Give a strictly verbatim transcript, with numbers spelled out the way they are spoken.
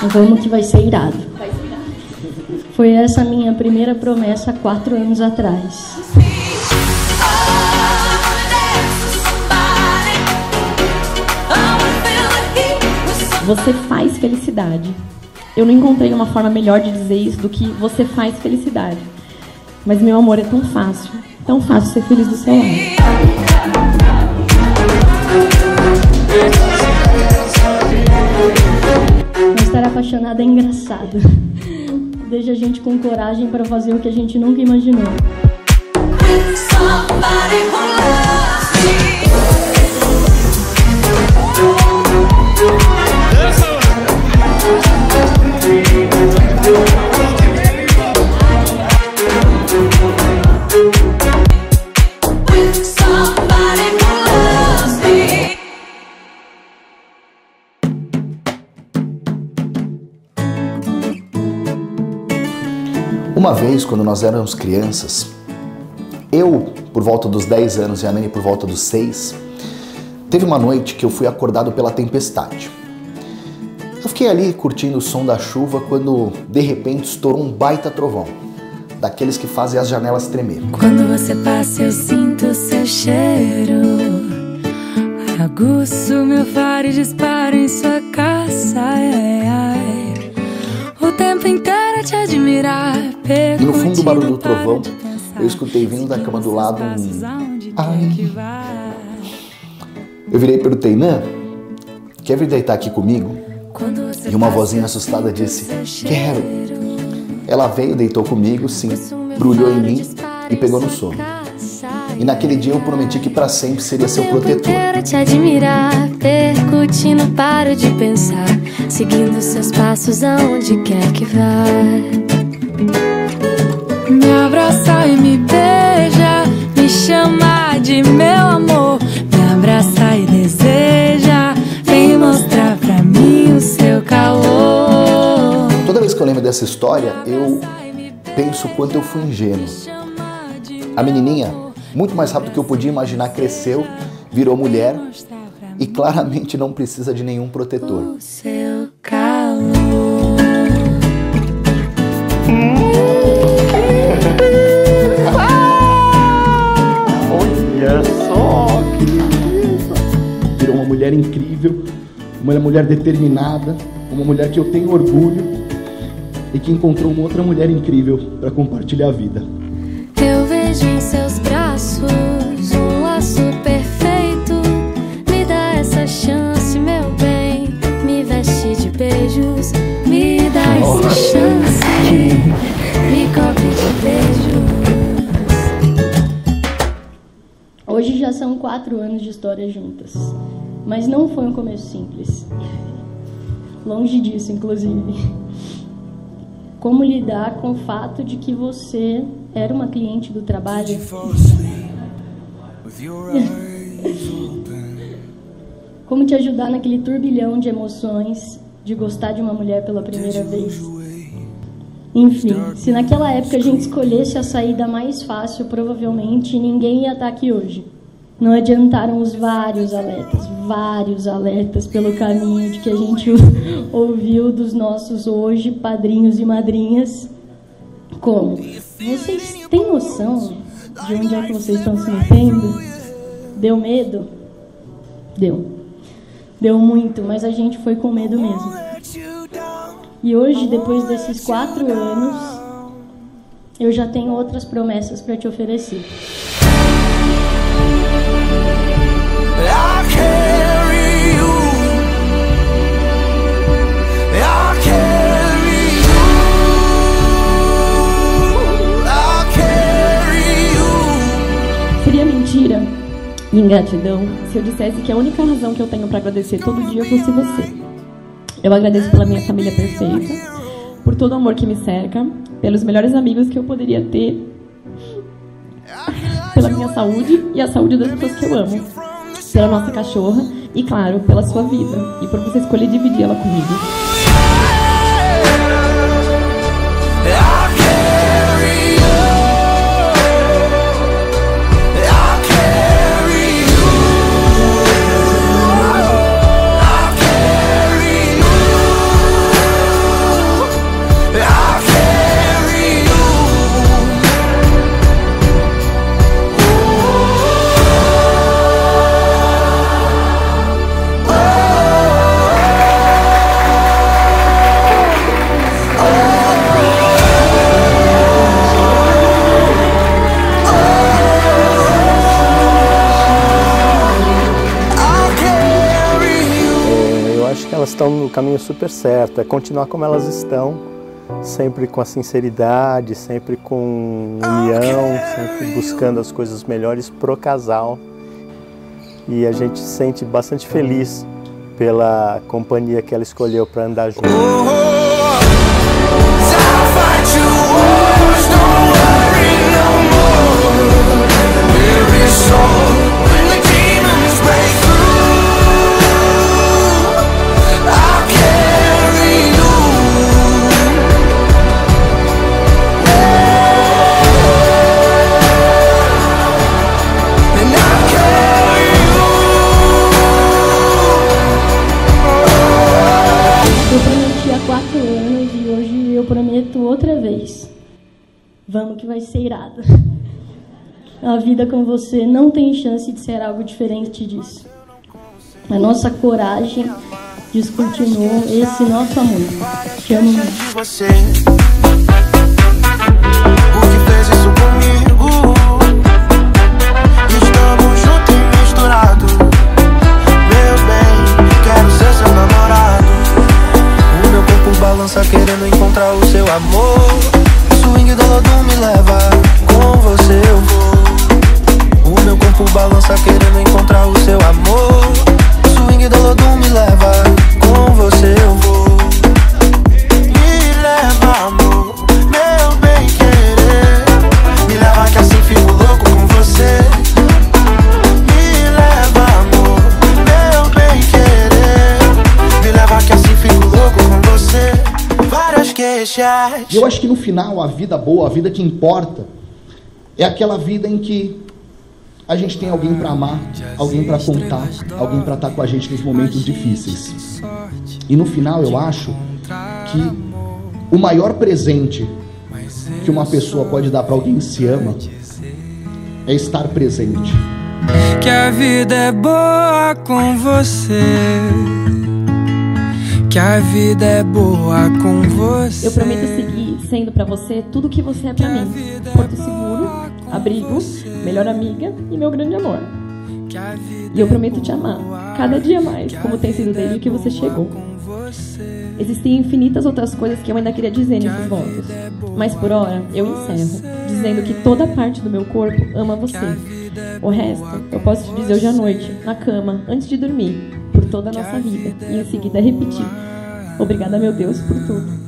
Vamos que vai ser irado. Foi essa a minha primeira promessa há quatro anos atrás. Você faz felicidade. Eu não encontrei uma forma melhor de dizer isso do que você faz felicidade. Mas, meu amor, é tão fácil, tão fácil ser feliz do seu lado. Não estar apaixonada é engraçado. Deixa a gente com coragem para fazer o que a gente nunca imaginou. Uma vez, quando nós éramos crianças, eu, por volta dos dez anos e a Nani por volta dos seis, teve uma noite que eu fui acordado pela tempestade. Eu fiquei ali curtindo o som da chuva quando, de repente, estourou um baita trovão, daqueles que fazem as janelas tremer. Quando você passa eu sinto seu cheiro, aguço meu faro e disparo em sua caça, ai, ai. O tempo inteiro te admirar. E no fundo do barulho do trovão, eu escutei vindo da cama do lado um... Ai. Eu virei e perguntei, Nã, quer vir deitar aqui comigo? E uma vozinha assustada disse, quero. Ela veio, deitou comigo, sim, brulhou em mim e pegou no sono. E naquele dia eu prometi que para sempre seria seu protetor. Quero te admirar, percutindo, paro de pensar, seguindo seus passos aonde quer que vá. Me abraça e me beija, me chama de meu amor. Me abraça e deseja, vem mostrar pra mim o seu calor. Toda vez que eu lembro dessa história, eu penso o quanto eu fui ingênuo. A menininha, muito mais rápido do que eu podia imaginar, cresceu, virou mulher e claramente não precisa de nenhum protetor. O seu calor. Olha só que beleza! Virou uma mulher incrível, uma mulher determinada, uma mulher que eu tenho orgulho e que encontrou uma outra mulher incrível para compartilhar a vida. Eu vejo em seus braços um laço perfeito. Me dá essa chance, meu bem. Me veste de beijos. Me dá essa chance. Me cobre de beijos. Hoje já são quatro anos de história juntas. Mas não foi um começo simples. Longe disso, inclusive. Como lidar com o fato de que você era uma cliente do trabalho? Como te ajudar naquele turbilhão de emoções de gostar de uma mulher pela primeira vez? Enfim, se naquela época a gente escolhesse a saída mais fácil, provavelmente ninguém ia estar aqui hoje. Não adiantaram os vários alertas, vários alertas pelo caminho de que a gente ouviu dos nossos hoje padrinhos e madrinhas. Como? Vocês têm noção de onde é que vocês estão se metendo? Deu medo? Deu. Deu muito, mas a gente foi com medo mesmo. E hoje, depois desses quatro anos, eu já tenho outras promessas para te oferecer. Seria mentira e ingratidão se eu dissesse que a única razão que eu tenho para agradecer todo dia fosse você. Eu agradeço pela minha família perfeita, por todo o amor que me cerca, pelos melhores amigos que eu poderia ter, pela minha saúde e a saúde das pessoas que eu amo, pela nossa cachorra e, claro, pela sua vida e por você escolher dividir ela comigo. estão no caminho super certo, é continuar como elas estão, sempre com a sinceridade, sempre com união, sempre buscando as coisas melhores pro casal. E a gente se sente bastante feliz pela companhia que ela escolheu para andar junto. Quatro anos e hoje eu prometo outra vez. Vamos que vai ser irado. A vida com você não tem chance de ser algo diferente disso. A nossa coragem descontinuou esse nosso amor. Te amo muito. O que fez isso comigo? Estamos juntos e misturados. Meu bem, quero ser seu namorado. O meu corpo balança querendo encontrar o seu amor. Swing do Lodum me leva, com você eu vou. O meu corpo balança querendo encontrar o seu amor. Swing do Lodum me leva, com você eu vou. Me leva, amor, meu bem querer. Me leva que assim fico louco com você. Me leva, amor, meu bem querer. Me leva que assim fico louco com você. Várias queixas. E eu acho que no final a vida boa, a vida que importa, é aquela vida em que a gente tem alguém para amar, alguém para contar, alguém para estar com a gente nos momentos difíceis. E no final eu acho que o maior presente que uma pessoa pode dar para alguém que se ama é estar presente. Que a vida é boa com você. Que a vida é boa com você. Eu prometo seguir sendo pra você tudo que você é pra mim. Porto seguro, abrigo, melhor amiga e meu grande amor. E eu prometo te amar cada dia mais, como tem sido desde que você chegou. Existem infinitas outras coisas que eu ainda queria dizer nesses votos, mas por hora eu encerro, dizendo que toda parte do meu corpo ama você. O resto eu posso te dizer hoje à noite, na cama, antes de dormir, por toda a nossa vida, e em seguida repetir: obrigada, meu Deus, por tudo.